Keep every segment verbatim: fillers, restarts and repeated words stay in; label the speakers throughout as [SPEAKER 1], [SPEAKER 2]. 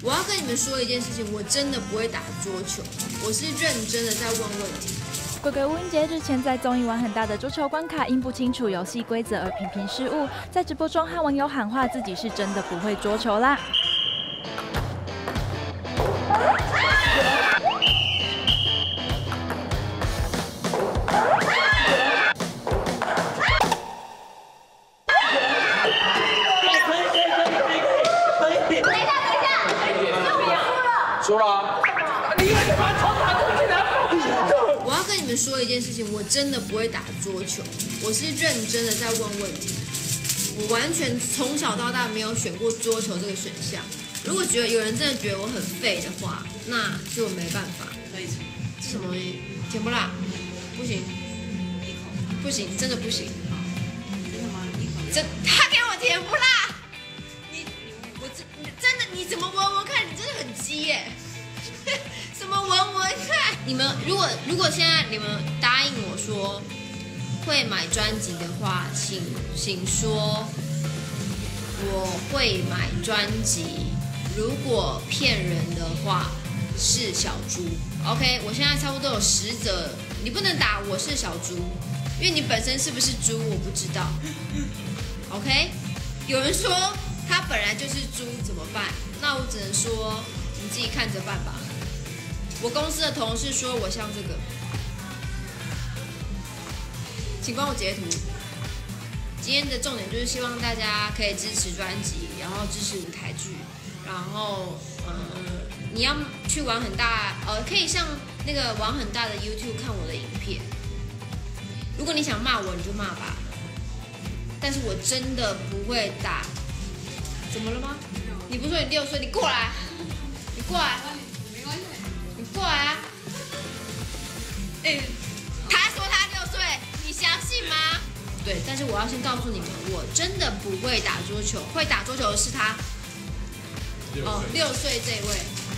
[SPEAKER 1] 我要跟你们说一件事情，我真的不会打桌球，我是认真的在问问题。
[SPEAKER 2] 鬼鬼吴英杰日前在综艺玩很大的桌球关卡，因不清楚游戏规则而频频失误，在直播中和网友喊话自己是真的不会桌球啦。
[SPEAKER 3] 输了，你为什么从打过去拿不
[SPEAKER 1] 我要跟你们说一件事情，我真的不会打桌球，我是认真的在问问题。我完全从小到大没有选过桌球这个选项。如果觉得有人真的觉得我很废的话，那就没办法。
[SPEAKER 4] 可以吃。
[SPEAKER 1] 这什么东西？甜不辣？不行。
[SPEAKER 4] 一口。
[SPEAKER 1] 不行，真的不行。
[SPEAKER 4] 真的吗？一口。
[SPEAKER 1] 真，他给我甜不辣。你，我真真的，你怎么闻闻看？你真的很鸡耶。什么闻闻看？你们如果如果现在你们答应我说会买专辑的话，请请说我会买专辑。如果骗人的话是小猪。OK， 我现在差不多有十则，你不能打我是小猪，因为你本身是不是猪我不知道。OK， 有人说他本来就是猪怎么办？那我只能说你自己看着办吧。我公司的同事说我像这个，请帮我截图。今天的重点就是希望大家可以支持专辑，然后支持舞台剧，然后呃，你要去玩很大，呃，可以上那个玩很大的 YouTube 看我的影片。如果你想骂我，你就骂吧。但是我真的不会打。怎么了吗？你不是说你六岁？你过来，你过来。过来啊！哎、欸，他说他六岁，你相信吗？对，但是我要先告诉你们，我真的不会打桌球，会打桌球的是他。哦，六岁这位，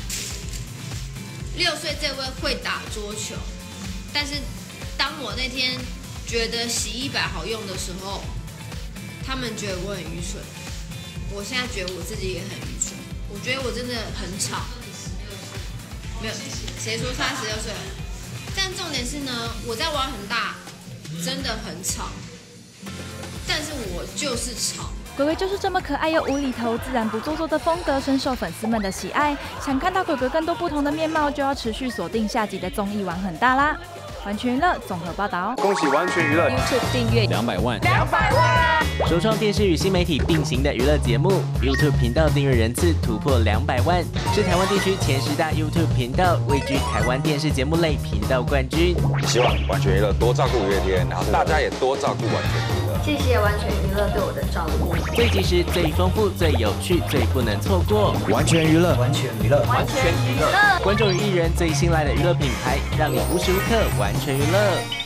[SPEAKER 1] 六岁这位会打桌球，但是当我那天觉得洗衣板好用的时候，他们觉得我很愚蠢。我现在觉得我自己也很愚蠢，我觉得我真的很吵。没有，谁说他十六岁？但重点是呢，我在玩很大，真的很吵，但是我就是吵。
[SPEAKER 2] 鬼鬼就是这么可爱又无厘头、自然不做作的风格，深受粉丝们的喜爱。想看到鬼鬼更多不同的面貌，就要持续锁定下集的综艺玩很大啦！完全娱乐综合报道。
[SPEAKER 5] 恭喜完全娱乐
[SPEAKER 6] YouTube 订阅
[SPEAKER 5] 两百万，
[SPEAKER 6] 两百万！
[SPEAKER 7] 首创电视与新媒体并行的娱乐节目 ，YouTube 频道订阅人次突破两百万，是台湾地区前十大 YouTube 频道，位居台湾电视节目类频道冠军。
[SPEAKER 8] 希望完全娱乐多照顾五月天，然后大家也多照顾完全娱乐。
[SPEAKER 9] 谢谢完全娱乐对我的照顾。
[SPEAKER 7] 最及时、最丰富、最有趣、最不能错过。
[SPEAKER 5] 完全娱乐，
[SPEAKER 10] 完全娱乐，
[SPEAKER 9] 完全娱乐。
[SPEAKER 7] 观众与艺人最信赖的娱乐品牌，让你无时无刻完全娱乐。